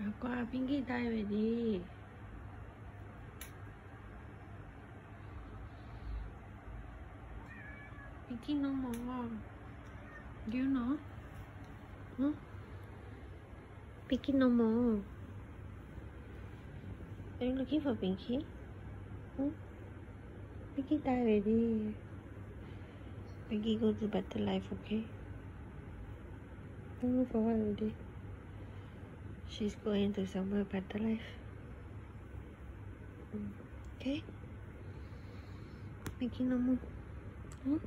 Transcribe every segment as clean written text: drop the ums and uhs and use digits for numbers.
Aqua, Pinky die already. Pinky no more. Do you know? Hmm? Pinky no more. Are you looking for Pinky? Hmm? Pinky die already. Pinky go to better life, okay? Don't look for her already. She's going to somewhere better life. Okay? Pinky no more. Hmm?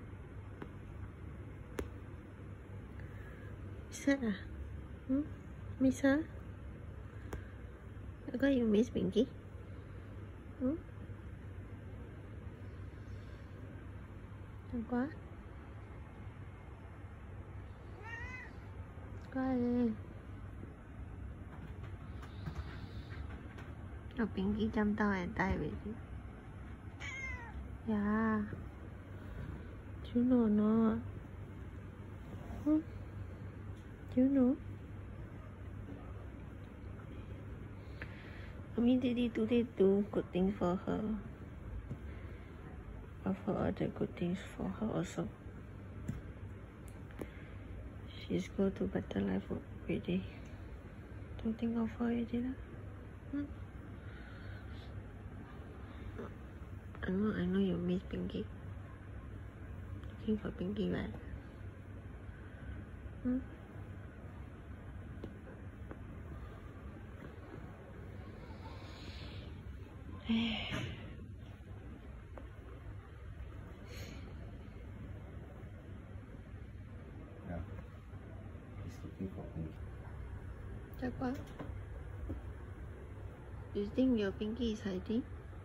Miss her ah? Hmm? Miss her? How come you miss Pinky? Hmm? Quá đi. Rồi Pinky chăm tao ở tay vậy chứ. Dạ. Chú nó. Chú nó. I mean, Daddy today do good things for her. But for other good things for her also. She's go to better life already. Don't think of her already lah. I know you miss Pinky. Looking for Pinky, right? He's looking for Pinky. What? You think your Pinky is hiding?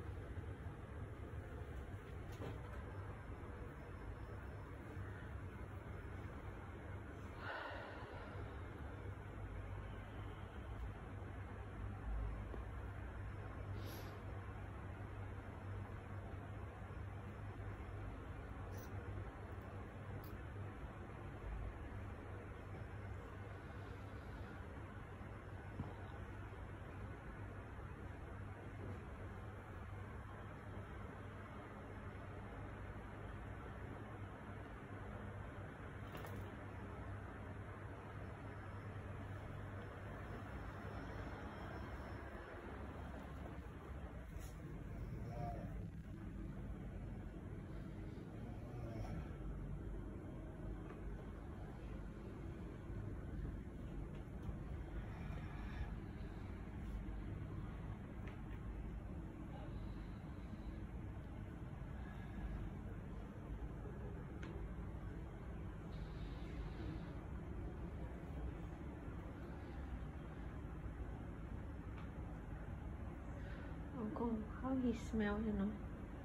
Uncle, how he smells, you know?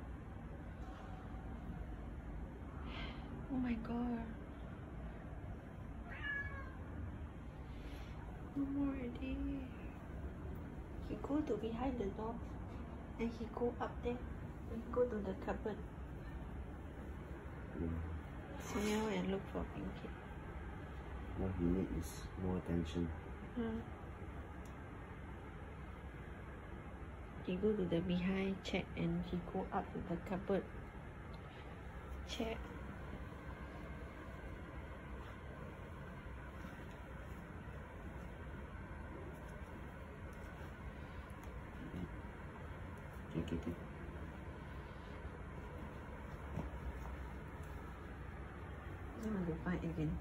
Oh my god. No more already. He go to behind the door and he go up there and go to the cupboard. Smell and look for Pinky. What he needs is more attention. He go to the behind check and he go up to the cupboard check. Okay. I want to find again.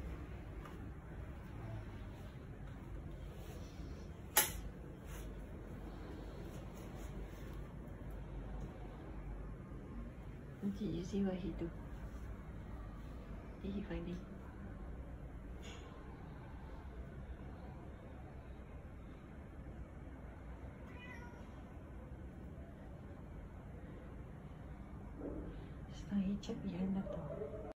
Did you see what he do? Did he find it? So he checked behind the door.